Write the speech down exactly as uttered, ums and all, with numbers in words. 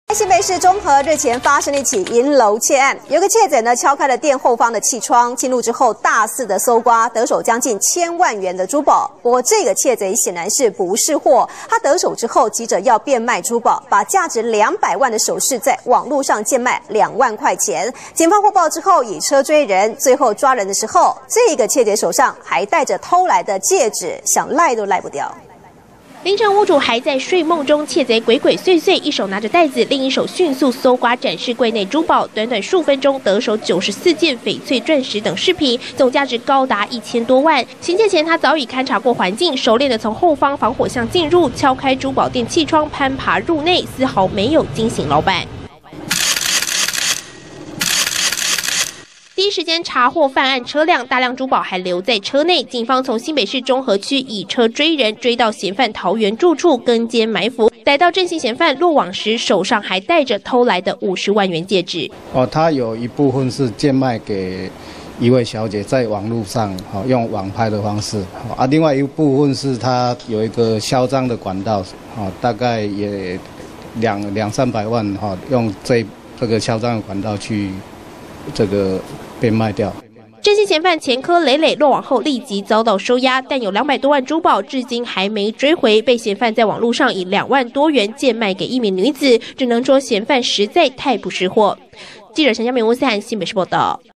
新北市中和日前发生了一起银楼窃案，有个窃贼呢敲开了店后方的气窗，进入之后大肆的搜刮，得手将近千万元的珠宝。不过这个窃贼显然是不是货，他得手之后急着要变卖珠宝，把价值两百万的首饰在网络上贱卖两万块钱。警方获报之后以车追人，最后抓人的时候，这个窃贼手上还戴着偷来的戒指，想赖都赖不掉。 凌晨，屋主还在睡梦中，窃贼鬼鬼祟祟，一手拿着袋子，另一手迅速搜刮展示柜内珠宝。短短数分钟，得手九十四件翡翠、钻石等饰品，总价值高达一千多万。行窃前，他早已勘察过环境，熟练的从后方防火巷进入，敲开珠宝店气窗，攀爬入内，丝毫没有惊醒老板。 第一时间查获犯案车辆，大量珠宝还留在车内。警方从新北市中和区以车追人，追到嫌犯桃园住处，跟监埋伏。逮到正嫌嫌犯落网时，手上还戴着偷来的五十万元戒指。 哦，他有一部分是贱卖给一位小姐，在网络上哦用网拍的方式啊，另外一部分是他有一个销赃的管道哦，大概也两两三百万哈，用这这个销赃的管道去这个。 被卖掉。 这些嫌犯前科累累，落网后立即遭到收押，但有两百多万珠宝至今还没追回。被嫌犯在网络上以两万多元贱卖给一名女子，只能说嫌犯实在太不识货。记者陈家明、吴思涵新北市报道。